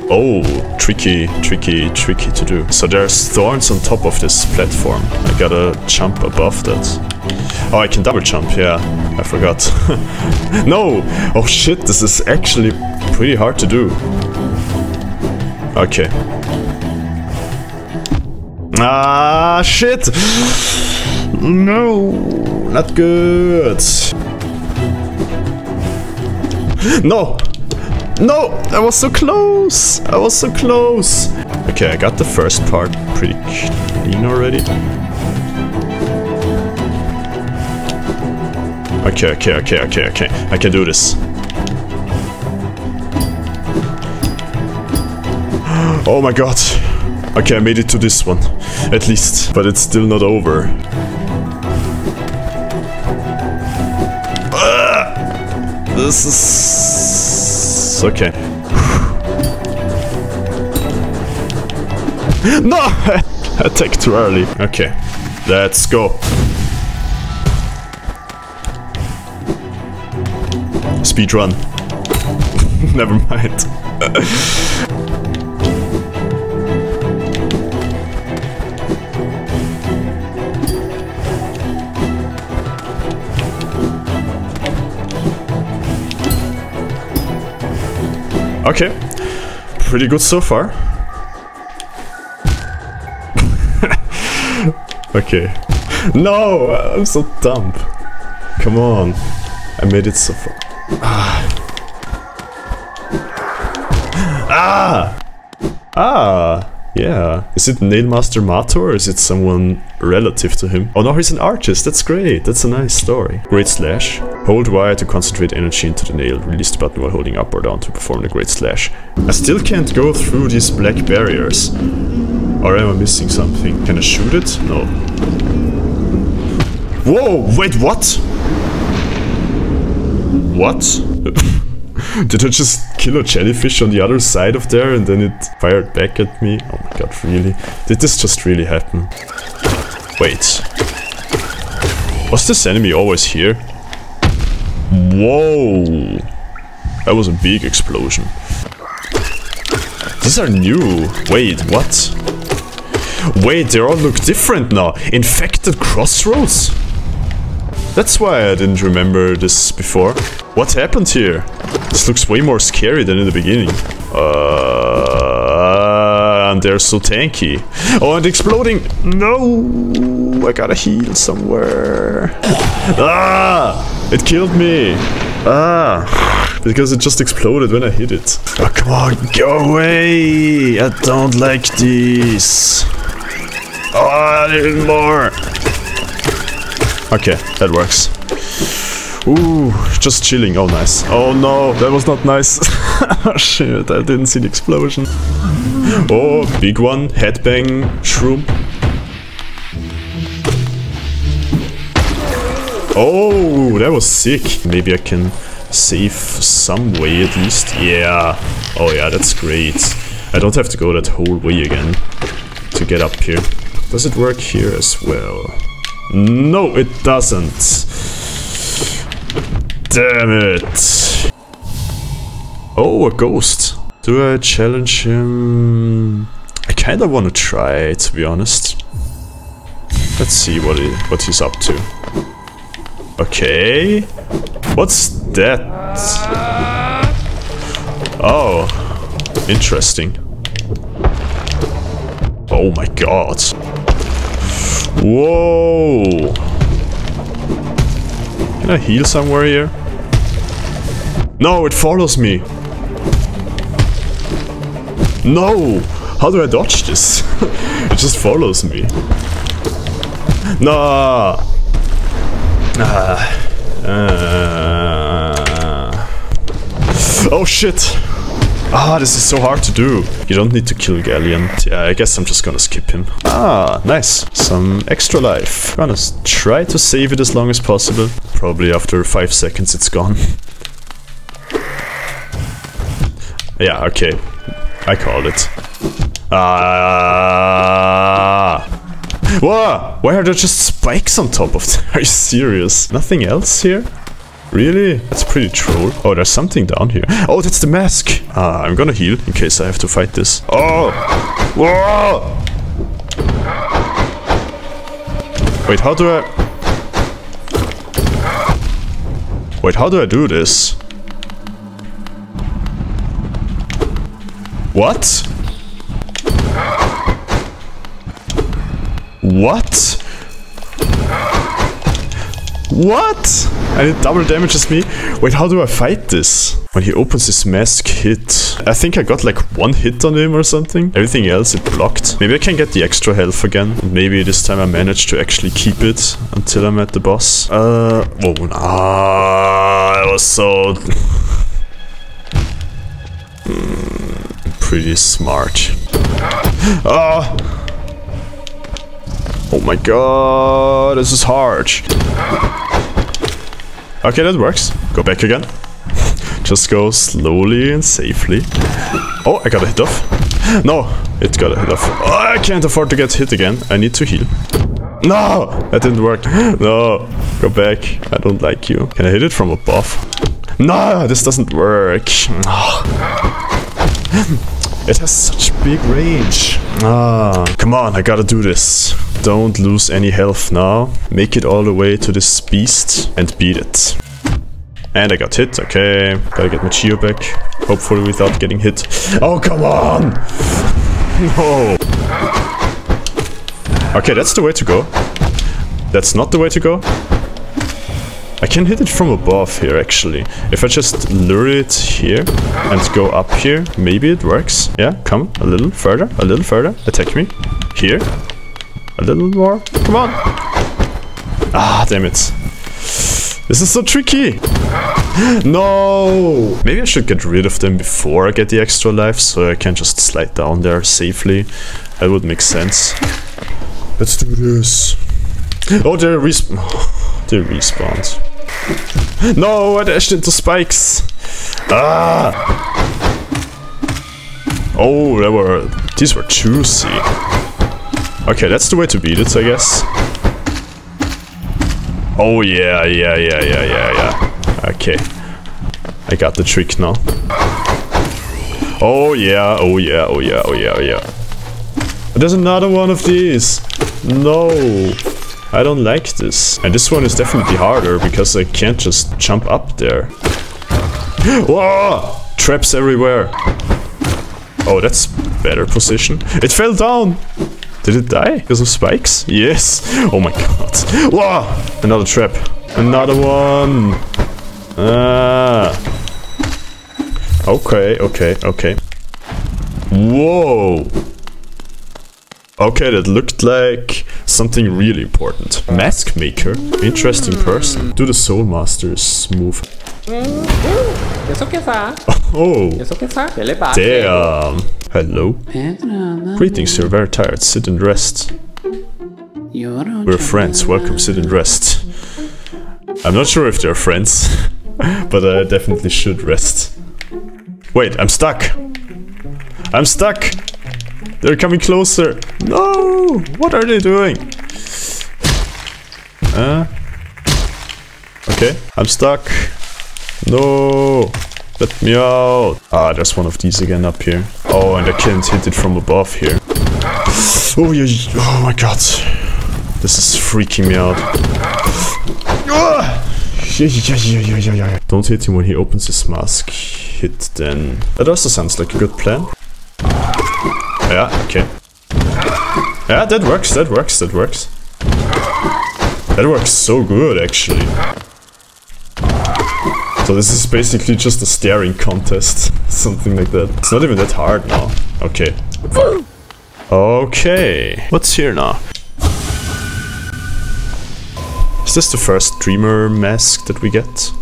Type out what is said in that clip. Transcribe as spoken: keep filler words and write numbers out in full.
Oh, tricky, tricky, tricky to do. So there's thorns on top of this platform. I gotta jump above that. Oh, I can double jump, yeah. I forgot. No! Oh shit, this is actually pretty hard to do. Okay. Ah, shit! No! Not good! No! No! I was so close! I was so close! Okay, I got the first part pretty clean already. Okay, okay, okay, okay, okay. I can do this. Oh my god. Okay, I made it to this one. At least. But it's still not over. Ah! This is... okay. No! I attacked too early. Okay. Let's go. Speed run. Never mind. Okay. Pretty good so far. Okay. No! I'm so dumb. Come on. I made it so far. Ah! Ah! Ah! Yeah. Is it Nailmaster Mato or is it someone relative to him? Oh no, he's an artist. That's great. That's a nice story. Great Slash. Hold Y to concentrate energy into the nail. Release the button while holding up or down to perform the Great Slash. I still can't go through these black barriers. Or am I missing something? Can I shoot it? No. Whoa! Wait, what? What? Did I just kill a jellyfish on the other side of there and then it fired back at me? Oh my god, really? Did this just really happen? Wait. Was this enemy always here? Whoa! That was a big explosion. These are new. Wait, what? Wait, they all look different now. Infected Crossroads? That's why I didn't remember this before. What happened here? This looks way more scary than in the beginning. Uh, and they're so tanky. Oh, and exploding! No! I gotta heal somewhere. Ah! It killed me! Ah! Because it just exploded when I hit it. Oh, come on, go away! I don't like this. Oh, a little more! Okay, that works. Ooh, just chilling. Oh, nice. Oh no, that was not nice. Oh shit, I didn't see the explosion. Oh, big one. Headbang shroom. Oh, that was sick. Maybe I can save some way at least. Yeah. Oh yeah, that's great. I don't have to go that whole way again to get up here. Does it work here as well? No, it doesn't. Damn it. Oh, a ghost. Do I challenge him? I kinda wanna try, to be honest. Let's see what he, what he's up to. Okay. What's that? Oh, interesting. Oh my god. Whoa! Can I heal somewhere here? No, it follows me! No! How do I dodge this? It just follows me. No! Ah. Uh. Oh shit! Ah, this is so hard to do. You don't need to kill Galien. Yeah, I guess I'm just gonna skip him. Ah, nice. Some extra life. Gonna try to save it as long as possible. Probably after five seconds it's gone. Yeah, okay. I called it. Ah. Whoa! Why are there just spikes on top of them? Are you serious? Nothing else here? Really? That's pretty troll. Oh, there's something down here. Oh, that's the mask. Ah, I'm gonna heal in case I have to fight this. Oh! Whoa! Wait, how do I... Wait, how do I do this? What? What? What? And it double damages me? Wait, how do I fight this? When he opens his mask hit. I think I got like one hit on him or something. Everything else it blocked. Maybe I can get the extra health again. And maybe this time I managed to actually keep it until I'm at the boss. Uh, oh, ah, I was so... pretty smart. Ah! Oh my god, this is hard. Okay, that works. Go back again. Just go slowly and safely. Oh, I got a hit off. No, it got a hit off. Oh, I can't afford to get hit again. I need to heal. No, that didn't work. No, go back. I don't like you. Can I hit it from above? No, this doesn't work. It has such big range. Ah, come on, I gotta do this. Don't lose any health now. Make it all the way to this beast and beat it. And I got hit, okay. Gotta get my Geo back. Hopefully without getting hit. Oh, come on! No! Okay, that's the way to go. That's not the way to go. I can hit it from above here, actually. If I just lure it here and go up here, maybe it works. Yeah, come a little further, a little further. Attack me. Here. A little more. Come on. Ah, damn it. This is so tricky. No. Maybe I should get rid of them before I get the extra life, so I can just slide down there safely. That would make sense. Let's do this. Oh, they're resp- They respawned. No, I dashed into spikes. Ah! Oh, they were... These were juicy. Okay, that's the way to beat it, I guess. Oh, yeah, yeah, yeah, yeah, yeah, yeah. Okay. I got the trick now. Oh, yeah, oh, yeah, oh, yeah, oh, yeah, oh, yeah. There's another one of these. No. I don't like this. And this one is definitely harder because I can't just jump up there. Whoa! Traps everywhere. Oh, that's better position. It fell down. Did it die because of spikes? Yes. Oh my god. Whoa! Another trap. Another one. Ah. Okay, okay, okay. Whoa. Okay, that looked like something really important. Mask maker? Interesting person. Do the Soul Master's move. Oh, damn. Hello. Greetings, you're very tired. Sit and rest. We're friends. Welcome, sit and rest. I'm not sure if they're friends, but I definitely should rest. Wait, I'm stuck. I'm stuck. They're coming closer. No! What are they doing? Uh, okay, I'm stuck. No! Let me out. Ah, there's one of these again up here. Oh, and I can't hit it from above here. Oh, yeah, oh my god. This is freaking me out. Ah! Yeah, yeah, yeah, yeah, yeah, yeah. Don't hit him when he opens his mask. Hit then. That also sounds like a good plan. Yeah, okay. Yeah, that works, that works, that works. That works so good, actually. So this is basically just a staring contest. Something like that. It's not even that hard now. Okay. Okay. What's here now? Is this the first dreamer mask that we get?